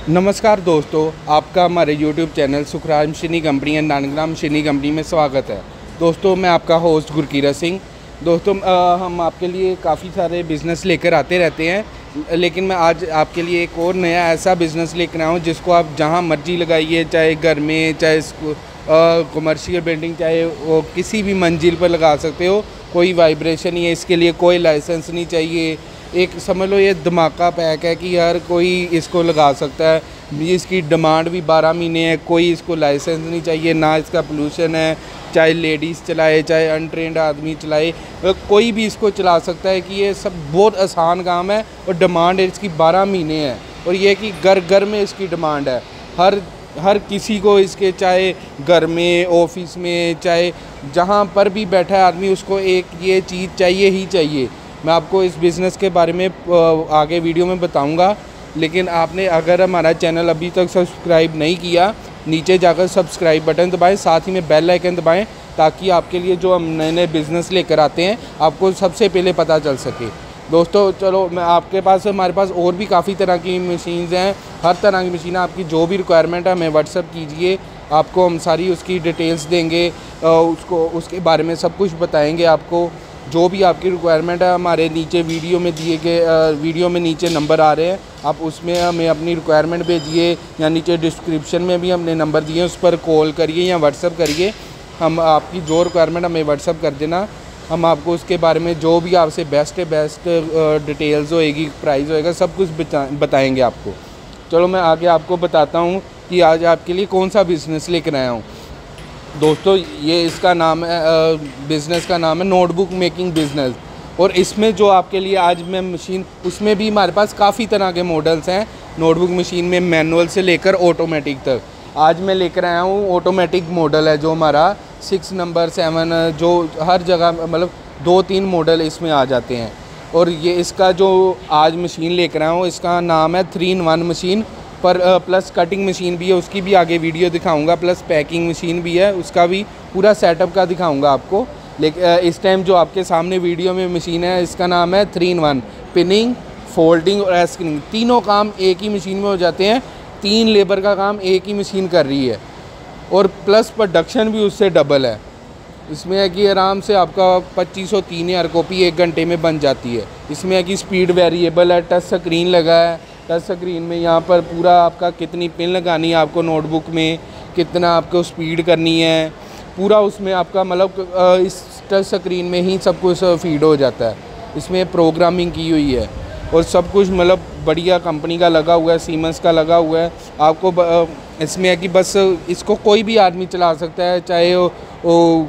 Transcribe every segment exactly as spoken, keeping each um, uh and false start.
नमस्कार दोस्तों, आपका हमारे यूट्यूब चैनल सुखराज मशीनी कंपनी एंड नानग्राम मशीनी कंपनी में स्वागत है। दोस्तों, मैं आपका होस्ट गुरकीरत सिंह। दोस्तों, आ, हम आपके लिए काफ़ी सारे बिज़नेस लेकर आते रहते हैं, लेकिन मैं आज आपके लिए एक और नया ऐसा बिज़नेस लेकर आया हूँ जिसको आप जहाँ मर्जी लगाइए, चाहे घर में, चाहे कमर्शियल बिल्डिंग, चाहे वो किसी भी मंजिल पर लगा सकते हो। कोई वाइब्रेशन नहीं है, इसके लिए कोई लाइसेंस नहीं चाहिए। एक समझ लो ये धमाका पैक है कि हर कोई इसको लगा सकता है। इसकी डिमांड भी बारह महीने है, कोई इसको लाइसेंस नहीं चाहिए, ना इसका पोल्यूशन है। चाहे लेडीज़ चलाए, चाहे अनट्रेंड आदमी चलाए, कोई भी इसको चला सकता है कि ये सब बहुत आसान काम है और डिमांड इसकी बारह महीने है। और ये कि घर घर में इसकी डिमांड है, हर हर किसी को इसके, चाहे घर में, ऑफिस में, चाहे जहाँ पर भी बैठा है आदमी, उसको एक ये चीज़ चाहिए ही चाहिए। मैं आपको इस बिज़नेस के बारे में आगे वीडियो में बताऊंगा, लेकिन आपने अगर हमारा चैनल अभी तक सब्सक्राइब नहीं किया, नीचे जाकर सब्सक्राइब बटन दबाएं, साथ ही में बेल आइकन दबाएं, ताकि आपके लिए जो हम नए नए बिज़नेस लेकर आते हैं आपको सबसे पहले पता चल सके। दोस्तों, चलो, मैं आपके पास हमारे पास और भी काफ़ी तरह की मशीन्स हैं। हर तरह की मशीन, आपकी जो भी रिक्वायरमेंट है हमें व्हाट्सअप कीजिए, आपको हम सारी उसकी डिटेल्स देंगे, उसको उसके बारे में सब कुछ बताएँगे। आपको जो भी आपकी रिक्वायरमेंट है, हमारे नीचे वीडियो में दिए गए वीडियो में नीचे नंबर आ रहे हैं, आप उसमें हमें अपनी रिक्वायरमेंट भेजिए, या नीचे डिस्क्रिप्शन में भी हमने नंबर दिए हैं, उस पर कॉल करिए या व्हाट्सअप करिए। हम आपकी जो रिक्वायरमेंट हमें व्हाट्सअप कर देना, हम आपको उसके बारे में जो भी आपसे बेस्ट बेस्ट डिटेल्स होएगी, प्राइस होएगा, सब कुछ बताएँगे आपको। चलो, मैं आगे आपको बताता हूँ कि आज आपके लिए कौन सा बिज़नेस लेकर आया हूँ। दोस्तों, ये इसका नाम है, बिज़नेस का नाम है नोटबुक मेकिंग बिज़नेस। और इसमें जो आपके लिए आज मैं मशीन, उसमें भी हमारे पास काफ़ी तरह के मॉडल्स हैं नोटबुक मशीन में, मैनुअल से लेकर ऑटोमेटिक तक। आज मैं लेकर आया हूँ ऑटोमेटिक मॉडल है, जो हमारा सिक्स नंबर सेवन, जो हर जगह मतलब दो तीन मॉडल इसमें आ जाते हैं। और ये इसका जो आज मशीन लेकर आया हूँ, इसका नाम है थ्री इन वन मशीन, पर प्लस कटिंग मशीन भी है, उसकी भी आगे वीडियो दिखाऊंगा, प्लस पैकिंग मशीन भी है, उसका भी पूरा सेटअप का दिखाऊंगा आपको। लेकिन इस टाइम जो आपके सामने वीडियो में मशीन है, इसका नाम है three in one. Pinning, folding और एस्क्रिंग, तीनों काम एक ही मशीन में हो जाते हैं। तीन लेबर का काम एक ही मशीन कर रही है, और प्लस प्रोडक्शन भी उससे डबल है। इसमें है कि आराम से आपका पच्चीस सौ तीन हज़ार कॉपी एक घंटे में बन जाती है। इसमें है कि स्पीड वेरिएबल है, टच स्क्रीन लगा है। टच स्क्रीन में यहाँ पर पूरा आपका कितनी पिन लगानी है आपको नोटबुक में, कितना आपको स्पीड करनी है, पूरा उसमें आपका मतलब इस टच स्क्रीन में ही सब कुछ फीड हो जाता है। इसमें प्रोग्रामिंग की हुई है और सब कुछ मतलब बढ़िया कंपनी का लगा हुआ है, सीमेंस का लगा हुआ है। आपको इसमें है कि बस इसको कोई भी आदमी चला सकता है, चाहे वो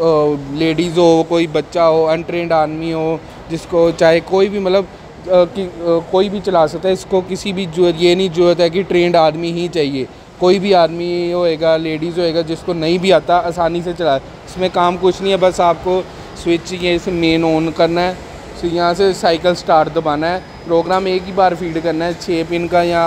लेडीज़ हो, कोई बच्चा हो, अनट्रेंड आदमी हो, जिसको चाहे कोई भी मतलब कि कोई भी चला सकता है इसको। किसी भी जो ये नहीं जरूरत है कि ट्रेंड आदमी ही चाहिए, कोई भी आदमी होएगा, लेडीज़ होएगा, जिसको नहीं भी आता आसानी से चला। इसमें काम कुछ नहीं है, बस आपको स्विच ये से मेन ऑन करना है, तो यहाँ से साइकिल स्टार्ट दबाना है, प्रोग्राम एक ही बार फीड करना है, छः पिन का या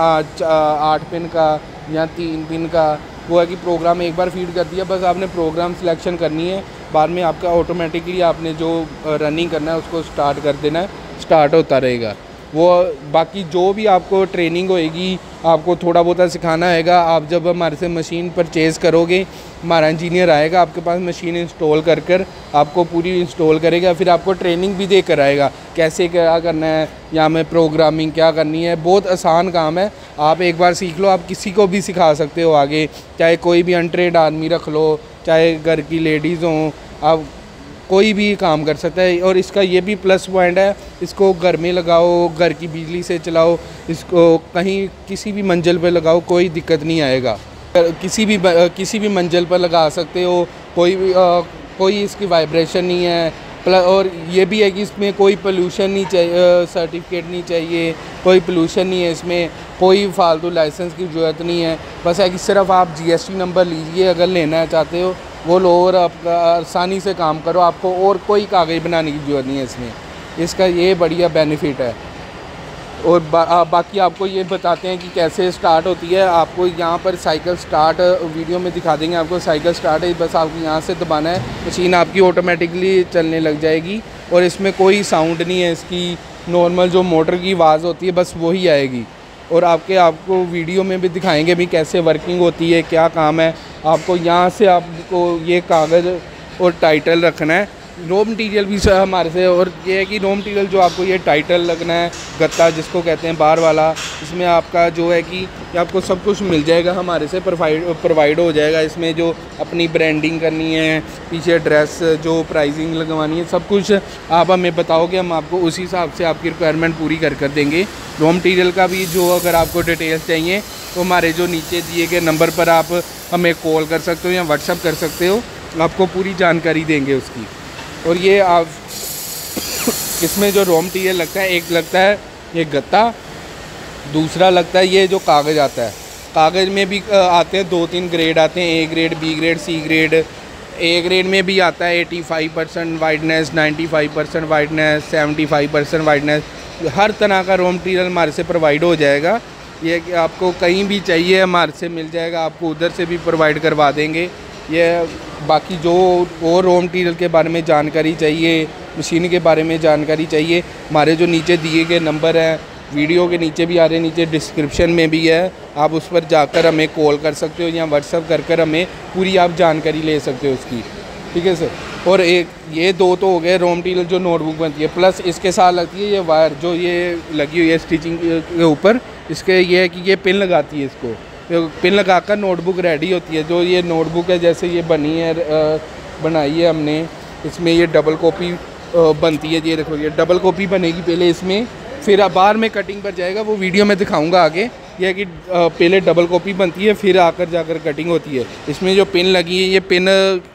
आठ पिन का या तीन पिन का। वो है कि प्रोग्राम एक बार फीड कर दिया, बस आपने प्रोग्राम सिलेक्शन करनी है, बाद में आपका ऑटोमेटिकली आपने जो रनिंग करना है उसको स्टार्ट कर देना है, स्टार्ट होता रहेगा वो। बाकी जो भी आपको ट्रेनिंग होएगी, आपको थोड़ा बहुत सिखाना आएगा। आप जब हमारे से मशीन परचेज़ करोगे, हमारा इंजीनियर आएगा आपके पास, मशीन इंस्टॉल कर कर आपको पूरी इंस्टॉल करेगा, फिर आपको ट्रेनिंग भी दे कर आएगा कैसे क्या करना है, या में प्रोग्रामिंग क्या करनी है। बहुत आसान काम है, आप एक बार सीख लो, आप किसी को भी सिखा सकते हो आगे, चाहे कोई भी अनट्रेंड आदमी रख लो, चाहे घर की लेडीज़ हों, आप कोई भी काम कर सकता है। और इसका ये भी प्लस पॉइंट है, इसको घर में लगाओ, घर की बिजली से चलाओ, इसको कहीं किसी भी मंजिल पर लगाओ, कोई दिक्कत नहीं आएगा। किसी भी किसी भी मंजिल पर लगा सकते हो, कोई भी आ, कोई इसकी वाइब्रेशन नहीं है। प्लस और ये भी है कि इसमें कोई पोल्यूशन नहीं चाहिए, सर्टिफिकेट नहीं चाहिए, कोई पोल्यूशन नहीं है इसमें, कोई फालतू लाइसेंस की ज़रूरत नहीं है। बस है कि सिर्फ आप जीएसटी नंबर लीजिए अगर लेना चाहते हो, वो लो, और आपका आसानी से काम करो, आपको और कोई कागज़ बनाने की ज़रूरत नहीं है इसमें। इसका ये बढ़िया बेनिफिट है। और बा, बाकी आपको ये बताते हैं कि कैसे स्टार्ट होती है। आपको यहाँ पर साइकिल स्टार्ट वीडियो में दिखा देंगे, आपको साइकिल स्टार्ट है, बस आपको यहाँ से दबाना है, मशीन आपकी ऑटोमेटिकली चलने लग जाएगी। और इसमें कोई साउंड नहीं है, इसकी नॉर्मल जो मोटर की आवाज़ होती है बस वही आएगी। और आपके आपको वीडियो में भी दिखाएंगे भी कैसे वर्किंग होती है, क्या काम है। आपको यहाँ से आपको ये कागज़ और टाइटल रखना है। रॉ मटेरियल भी सर हमारे से, और ये है कि रॉ मटेरियल जो आपको ये टाइटल लगना है, गत्ता जिसको कहते हैं बार वाला, इसमें आपका जो है कि आपको सब कुछ मिल जाएगा हमारे से, प्रोवाइड प्रोवाइड हो जाएगा। इसमें जो अपनी ब्रांडिंग करनी है, पीछे एड्रेस, जो प्राइसिंग लगवानी है, सब कुछ आप हमें बताओगे, हम आपको उसी हिसाब से आपकी रिक्वायरमेंट पूरी कर कर देंगे। रॉ मटेरियल का भी जो अगर आपको डिटेल्स चाहिए तो हमारे जो नीचे दिए गए नंबर पर आप हमें कॉल कर सकते हो या व्हाट्सअप कर सकते हो, आपको पूरी जानकारी देंगे उसकी। और ये आप इसमें जो रॉ मटेरियल लगता है, एक लगता है ये गत्ता, दूसरा लगता है ये जो कागज़ आता है। कागज़ में भी आते हैं दो तीन ग्रेड आते हैं, A grade, B grade, C grade. A grade में भी आता है पचासी परसेंट वाइडनेस, पचानवे परसेंट वाइडनेस, पचहत्तर परसेंट वाइडनेस। हर तरह का रॉ मटेरियल हमारे से प्रोवाइड हो जाएगा। ये कि आपको कहीं भी चाहिए हमारे से मिल जाएगा, आपको उधर से भी प्रोवाइड करवा देंगे। ये बाकी जो और रॉ मटेरियल के बारे में जानकारी चाहिए, मशीन के बारे में जानकारी चाहिए, हमारे जो नीचे दिए गए नंबर हैं, वीडियो के नीचे भी आ रहे, नीचे डिस्क्रिप्शन में भी है, आप उस पर जाकर हमें कॉल कर सकते हो या व्हाट्सअप कर कर हमें पूरी आप जानकारी ले सकते हो उसकी। ठीक है सर। और एक ये दो तो हो गए रॉ मटेरियल जो नोटबुक बनती है, प्लस इसके साथ लगती है ये वायर जो ये लगी हुई है स्टिचिंग के ऊपर। इसके ये है कि ये पिन लगाती है, इसको पिन लगाकर नोटबुक रेडी होती है। जो ये नोटबुक है जैसे ये बनी है, बनाई है हमने, इसमें ये डबल कॉपी बनती है। ये देखो ये डबल कॉपी बनेगी पहले इसमें, फिर बाहर में कटिंग पर जाएगा, वो वीडियो में दिखाऊंगा आगे। यह है कि पहले डबल कॉपी बनती है, फिर आकर जाकर कटिंग होती है। इसमें जो पिन लगी है, ये पिन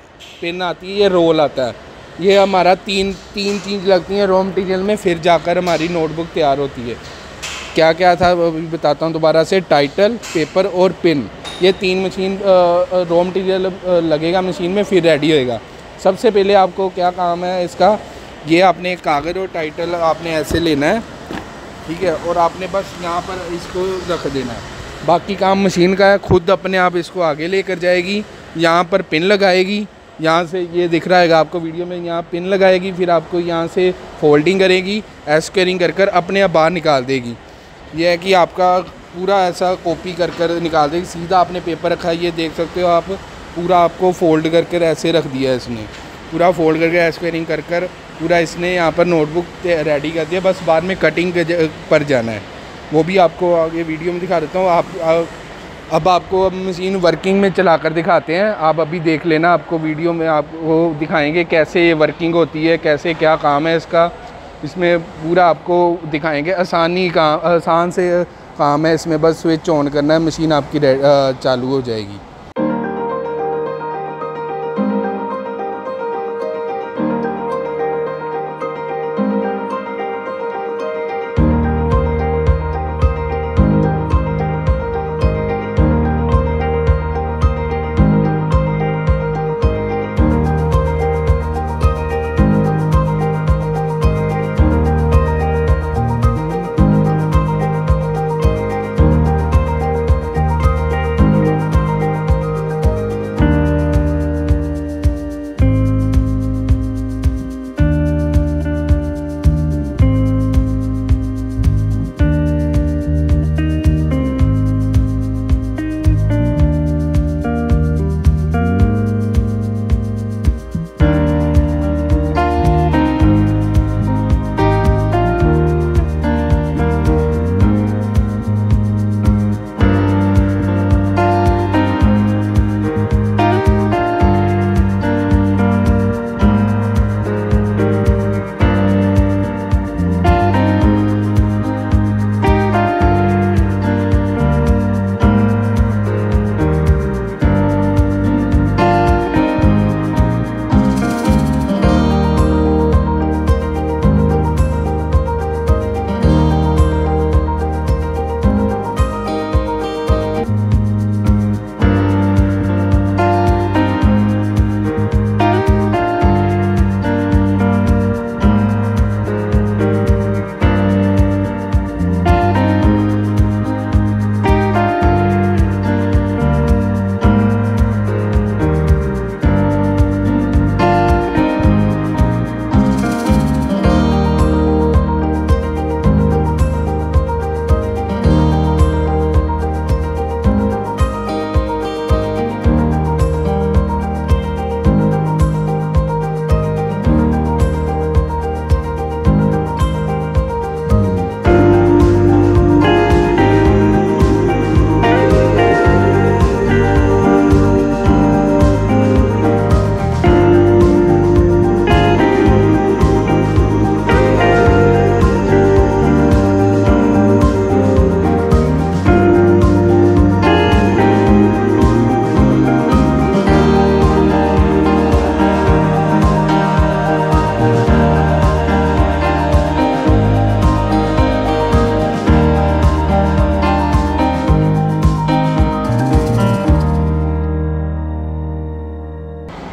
पिन आती है, ये रोल आता है। ये हमारा तीन तीन चीज़ लगती हैं रॉ मटेरियल में, फिर जाकर हमारी नोटबुक तैयार होती है। क्या क्या था अभी बताता हूँ दोबारा से। टाइटल, पेपर और पिन, ये तीन मशीन रॉ मटेरियल लगेगा मशीन में, फिर रेडी होएगा। सबसे पहले आपको क्या काम है इसका, ये आपने कागज़ और टाइटल आपने ऐसे लेना है, ठीक है, और आपने बस यहाँ पर इसको रख देना है। बाकी काम मशीन का है, खुद अपने आप इसको आगे लेकर जाएगी। यहाँ पर पिन लगाएगी, यहाँ से ये दिख रहा है आपको वीडियो में, यहाँ पिन लगाएगी, फिर आपको यहाँ से फोल्डिंग करेगी, एस्क्वेयरिंग कर कर अपने आप बाहर निकाल देगी। यह है कि आपका पूरा ऐसा कॉपी कर कर निकाल देगी। सीधा आपने पेपर रखा है, ये देख सकते हो आप, पूरा आपको फोल्ड कर कर ऐसे रख दिया है इसने, पूरा फोल्ड करके एस्क्वेयरिंग कर कर पूरा इसने यहाँ पर नोटबुक रेडी कर दिया। बस बाद में कटिंग पर जाना है, वो भी आपको आगे वीडियो में दिखा देता हूँ। आप, आप अब आपको अब मशीन वर्किंग में चला कर दिखाते हैं, आप अभी देख लेना। आपको वीडियो में आपको दिखाएंगे कैसे ये वर्किंग होती है, कैसे क्या काम है इसका, इसमें पूरा आपको दिखाएंगे। आसानी काम, आसान से काम है इसमें, बस स्विच ऑन करना है, मशीन आपकी चालू हो जाएगी।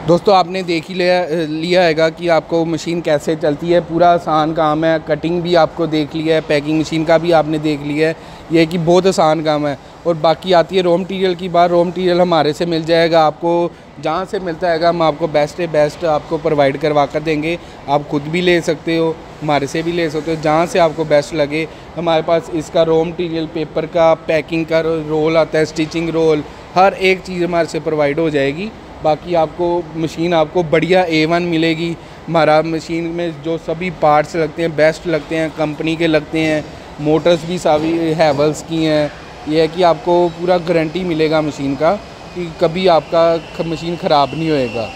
दोस्तों आपने देख ही लिया लिया हैगा कि आपको मशीन कैसे चलती है, पूरा आसान काम है। कटिंग भी आपको देख लिया है, पैकिंग मशीन का भी आपने देख लिया है, ये कि बहुत आसान काम है। और बाकी आती है रॉ मटीरियल की बात। रॉ मटीरियल हमारे से मिल जाएगा, आपको जहाँ से मिलता हैगा हम आपको बेस्ट बेस्ट आपको प्रोवाइड करवा कर देंगे। आप खुद भी ले सकते हो, हमारे से भी ले सकते हो, जहाँ से आपको बेस्ट लगे। हमारे पास इसका रॉ मटीरियल, पेपर का, पैकिंग का रोल आता है, स्टिचिंग रोल, हर एक चीज़ हमारे से प्रोवाइड हो जाएगी। बाकी आपको मशीन आपको बढ़िया ए वन मिलेगी। हमारा मशीन में जो सभी पार्ट्स लगते हैं बेस्ट लगते हैं, कंपनी के लगते हैं। मोटर्स भी सभी हैवल्स की हैं। यह है कि आपको पूरा गारंटी मिलेगा मशीन का कि कभी आपका मशीन ख़राब नहीं होएगा।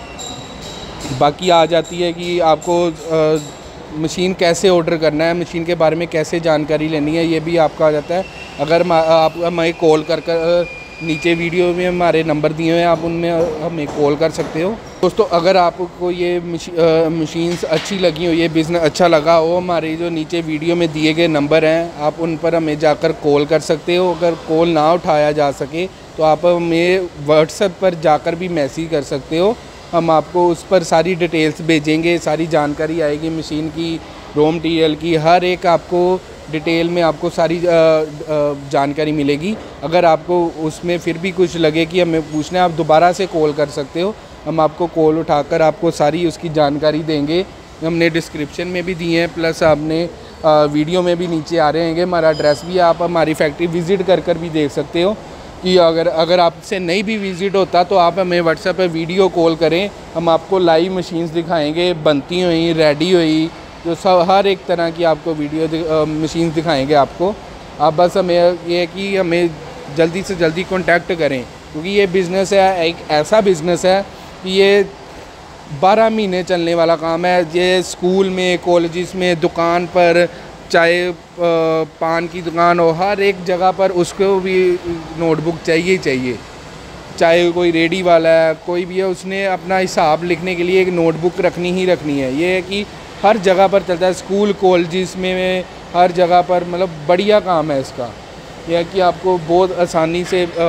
बाकी आ जाती है कि आपको आ, मशीन कैसे ऑर्डर करना है, मशीन के बारे में कैसे जानकारी लेनी है, ये भी आपका आ जाता है। अगर आप हमें कॉल कर कर नीचे वीडियो में हमारे नंबर दिए हुए हैं, आप उनमें हमें कॉल कर सकते हो। दोस्तों अगर आपको ये मशीन्स अच्छी लगी हो, ये बिज़नेस अच्छा लगा हो, हमारे जो नीचे वीडियो में दिए गए नंबर हैं आप उन पर हमें जाकर कॉल कर सकते हो। अगर कॉल ना उठाया जा सके तो आप हमें व्हाट्सएप पर जाकर भी मैसेज कर सकते हो। हम आपको उस पर सारी डिटेल्स भेजेंगे, सारी जानकारी आएगी मशीन की, रॉ मटीरियल की, हर एक आपको डिटेल में आपको सारी जानकारी मिलेगी। अगर आपको उसमें फिर भी कुछ लगे कि हमें पूछना है, आप दोबारा से कॉल कर सकते हो। हम आपको कॉल उठाकर आपको सारी उसकी जानकारी देंगे। हमने डिस्क्रिप्शन में भी दिए हैं, प्लस आपने वीडियो में भी नीचे आ रहे हैं हमारा एड्रेस भी। आप हमारी फैक्ट्री विज़िट कर कर भी देख सकते हो कि अगर अगर आपसे नहीं भी विज़िट होता तो आप हमें व्हाट्सएप पे वीडियो कॉल करें, हम आपको लाइव मशीन्स दिखाएँगे, बनती हुई, रेडी हुई, जो सब हर एक तरह की आपको वीडियो मशीन्स दिखाएंगे आपको। आप बस हमें ये है कि हमें जल्दी से जल्दी कांटेक्ट करें, क्योंकि ये बिज़नेस है, एक ऐसा बिज़नेस है कि ये बारह महीने चलने वाला काम है। ये स्कूल में, कॉलेजेस में, दुकान पर, चाहे पान की दुकान हो, हर एक जगह पर उसको भी नोटबुक चाहिए ही चाहिए। चाहे कोई रेडी वाला है, कोई भी है, उसने अपना हिसाब लिखने के लिए एक नोटबुक रखनी ही रखनी है। ये है कि हर जगह पर चलता है, स्कूल कॉलेजेस में, हर जगह पर, मतलब बढ़िया काम है इसका। यह है कि आपको बहुत आसानी से आ,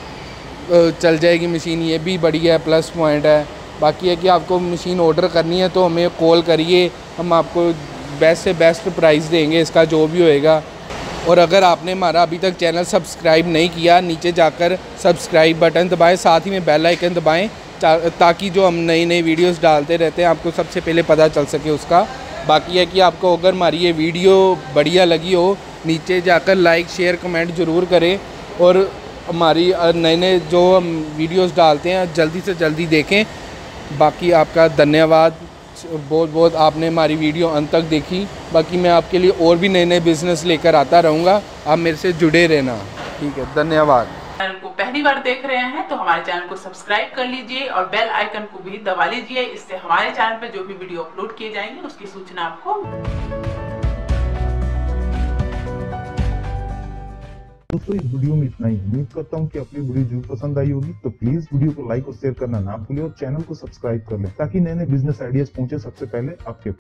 आ, चल जाएगी मशीन, ये भी बढ़िया है, प्लस पॉइंट है। बाकी है कि आपको मशीन ऑर्डर करनी है तो हमें कॉल करिए, हम आपको बेस्ट से बेस्ट प्राइस देंगे इसका जो भी होएगा। और अगर आपने हमारा अभी तक चैनल सब्सक्राइब नहीं किया, नीचे जाकर सब्सक्राइब बटन दबाएं, साथ ही में बेल आइकन दबाएं, ताकि जो हम नई नई वीडियोस डालते रहते हैं आपको सबसे पहले पता चल सके उसका। बाकी है कि आपको अगर हमारी ये वीडियो बढ़िया लगी हो, नीचे जाकर लाइक शेयर कमेंट ज़रूर करें, और हमारी नए नए जो हम वीडियोस डालते हैं जल्दी से जल्दी देखें। बाकी आपका धन्यवाद बहुत बहुत, आपने हमारी वीडियो अंत तक देखी। बाकी मैं आपके लिए और भी नए नए बिज़नेस लेकर आता रहूँगा, आप मेरे से जुड़े रहना। ठीक है, धन्यवाद। चैनल को पहली बार देख रहे हैं तो हमारे चैनल को सब्सक्राइब कर लीजिए और बेल आइकन को भी दबा लीजिए। इससे हमारे चैनल पे जो भी वीडियो अपलोड किए जाएंगे उसकी सूचना आपको। दोस्तों इस वीडियो में इतना ही। उम्मीद करता हूँ कि अपनी वीडियो जरूर पसंद आई होगी, तो प्लीज वीडियो को लाइक और शेयर करना ना भूलें और चैनल को सब्सक्राइब कर लें, ताकि नए नए बिजनेस आइडियाज पहुंचे सबसे पहले आपके